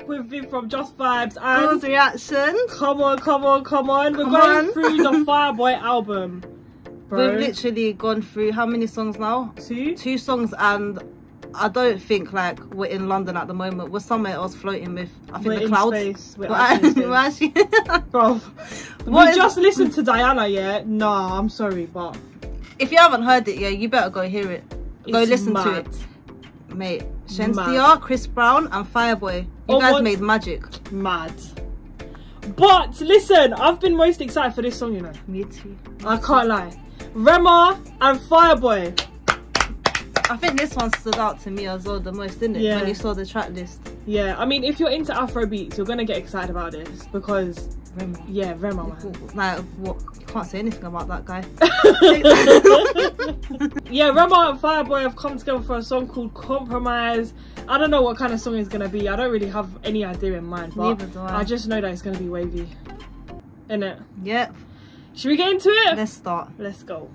back with Viv from Just Vibes and Girls Reaction. Come on. We're going through the Fireboy album. Bro. We've literally gone through how many songs now? Two songs, and I don't think like we're in London at the moment. We're somewhere else floating with, I think, the clouds. We're actually bro. We just listened to Diana, yeah? Nah, I'm sorry, but if you haven't heard it, yeah, you better go hear it. Go listen to it. Mate, Shensia, Chris Brown and Fireboy. You guys made magic. Mad. But listen, I've been most excited for this song, you know. Me too. I can't lie. Rema and Fireboy. I think this one stood out to me as well the most, didn't it? Yeah. When you saw the track list. Yeah, I mean, if you're into Afro beats, you're gonna get excited about this because Rema. Yeah, Rema, man. Like, what? You can't say anything about that guy. Yeah, Rema and Fireboy have come together for a song called Compromise. I don't know what kind of song it's gonna be. I don't really have any idea in mind, but neither do I. I just know that it's gonna be wavy. Innit? Yep. Should we get into it? Let's start. Let's go.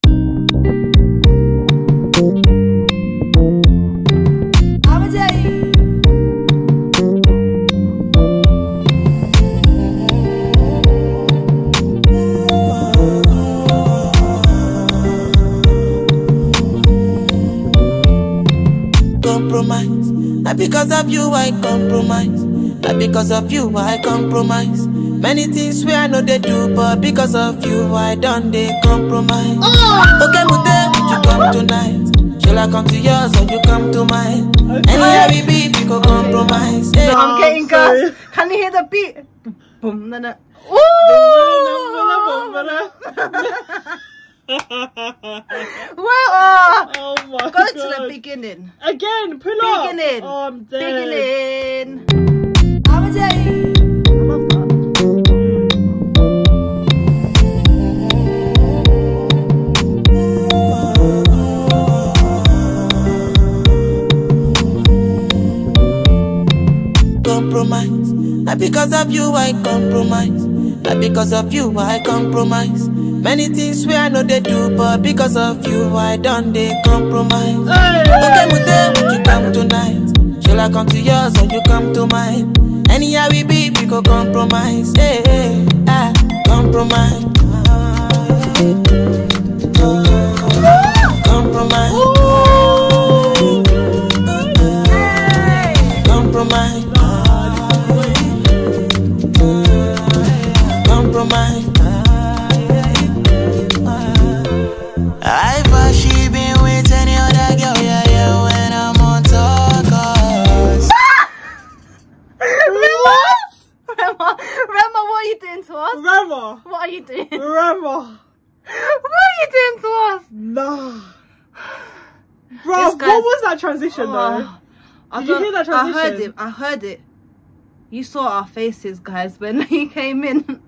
Compromise, not because of you I compromise, not because of you I compromise. Many things we I know they do, but because of you I done they compromise. Okay, Mude, would you come tonight? Shall I come to yours or you come to mine? Anywhere we be, we go compromise. Yeah. No, I'm getting good. Can you hear the beat? Boom, no. Well, oh my go God. to the beginning. Again, pull up. Beginning. Oh, I'm dead. Beginning. I love that. Compromise, not because of you I compromise, not because of you I compromise. Many things we I know they do, but because of you I done they compromise. Okay, Mude, would you come tonight? Shall I come to yours or you come to mine? Anyhow we be, we go compromise. Hey, compromise. Compromise. Compromise. Compromise. I've she been with any other girl, yeah, when I'm on talk. Rema, what are you doing to us? Rema, what are you doing? Rema, what are you doing to us? Nah, bro, what was that transition though? Did you hear that transition? I heard it. You saw our faces, guys, when he came in.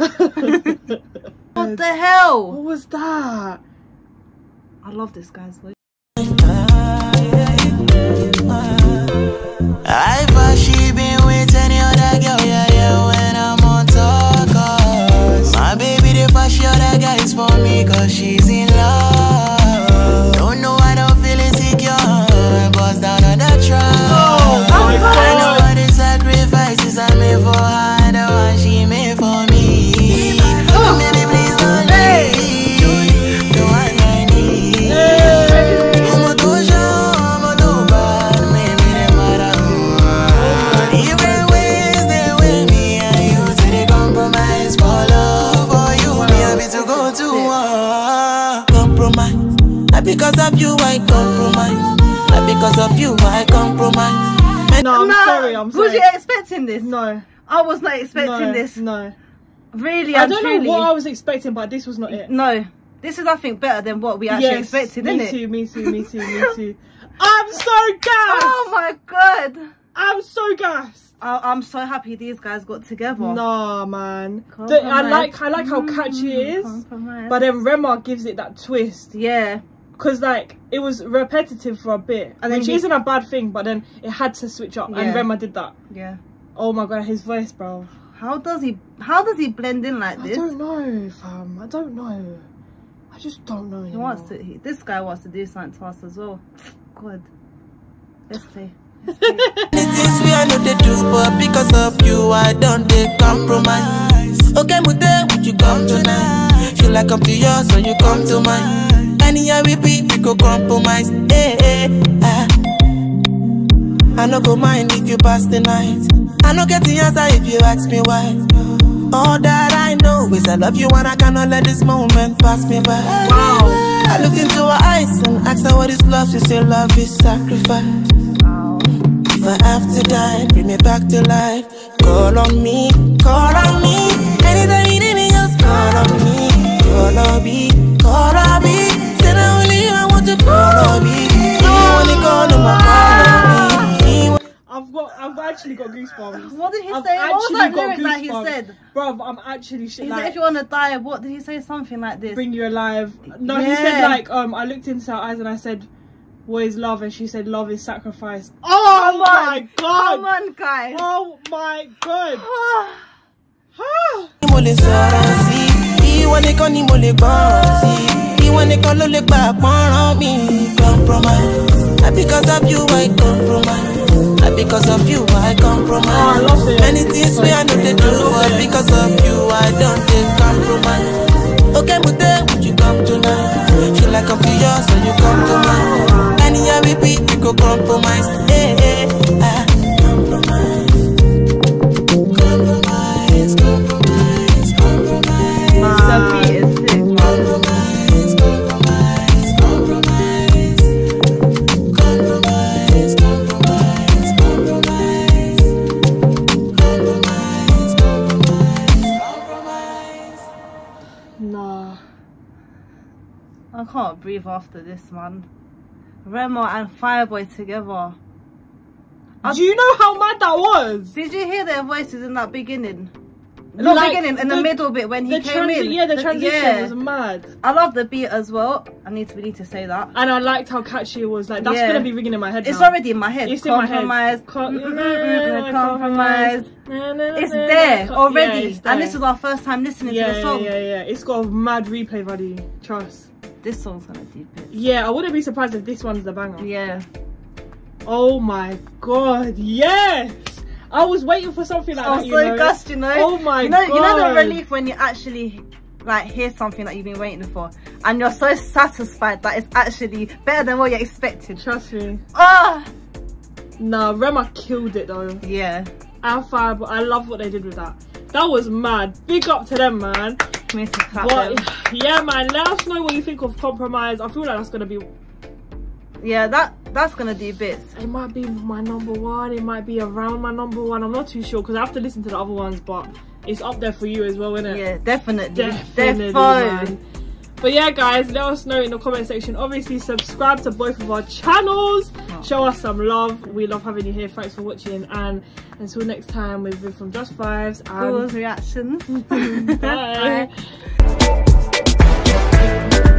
What the hell? What was that? I love this guy's voice. I've she been with any other girl, yeah, when I'm on talk. My baby, the fashion other guys for me, cause she's in love. Don't know, I don't feel insecure. Bust down on the track. I know all the sacrifices I made for her, the one she made for me. Baby, please don't leave. The one I need. I'm a dojo, I'm a doba, maybe they matter. Even ways they with me, and you say they compromise for love. For you, me happy to go to compromise. Not because of you I compromise, not because of you I compromise. No, I'm sorry. Was you expecting this? No. I was not expecting this. No. Really, I don't know what I was expecting, but this was not it. No. This is, I think, better than what we actually expected, isn't it? Me too. I'm so gassed! Oh my God. I'm so gassed. I'm so happy these guys got together. Nah, man. I like how catchy it is, but then Rema gives it that twist. Yeah. Because like it was repetitive for a bit, and which isn't a bad thing, but then it had to switch up, and Rema did that. Yeah. Oh my God, his voice, bro. How does he blend in like this? I don't know, fam. I don't know. I just don't know. This guy wants to do something to us as well. God. Let's play. Things we I know they do, but because of you, I don't take compromise. Okay, Mute, would you come tonight? Feel like come to yours, so you come to mine. Anyhow we be, we go compromise. Hey, hey, ah. I no go mind if you pass the night. I no get the answer if you ask me why. All that I know is I love you and I cannot let this moment pass me by. Wow. I looked into her eyes and asked her what is love. She said love is sacrifice. Wow. If I have to die, bring me back to life. Call on me, call on me. Anytime you need me, just call on me. Call on me, call on me. Say I only you, I want to call on me. You wanna call on my call on me. I've actually got goosebumps. What did he say? What was that lyric that he said? Bruv, I'm actually shit. He like, said if you wanna die, what did he say? Something like this. Bring you alive. No, Yeah. he said like I looked into her eyes and I said, what is love? And she said love is sacrifice. Oh my god! Come on, guys. Oh my god! Because of you, I compromise. Because of you, I compromise. Oh, I love it. Many things we I know they do, but because of you, I don't take compromise. Okay, Mute, would you come tonight? Feel like come to yours, so you come to mine. Anyhow we be, we go compromise. Hey, hey, ah. Compromise. Compromise, compromise, compromise. The beat is sick. Compromise, compromise, compromise. Compromise, compromise, compromise. Compromise, compromise, compromise. Nah. I can't breathe after this, man. Rema and Fireboy together. Do you know how mad that was? Did you hear their voices in that beginning? Like, Not beginning, in the middle bit when he came in. Yeah, the transition yeah. was mad. I love the beat as well. We need to say that. And I liked how catchy it was. Like that's Yeah. gonna be ringing in my head. It's now. already in my head. It's in my head. Compromise. It's there already. Yeah, it's there. And this is our first time listening to the song. Yeah. It's got a mad replay value. Trust. This song's gonna deep it. Yeah, I wouldn't be surprised if this one's the banger. Yeah. Oh my god, yes! I was waiting for something like that. I'm so gushed, you know. Oh my god. You know the God. relief when you actually like hear something that you've been waiting for, and you're so satisfied that it's actually better than what you expected. Trust me. Ah. Nah, Rema killed it though. Yeah. And Fireboy, I love what they did with that. That was mad. Big up to them, man. Me to clap But them. yeah, man, let us know what you think of Compromise. I feel like that's gonna be. Yeah, that's gonna do bits. It might be my number one. It might be around my number one. I'm not too sure because I have to listen to the other ones, but it's up there for you as well, isn't it? Yeah, definitely. Definitely, man. But yeah, guys, let us know in the comment section. Obviously, subscribe to both of our channels. Oh. Show us some love. We love having you here. Thanks for watching. And until next time, we've been from Just Vibes. And Those reactions. bye. Bye.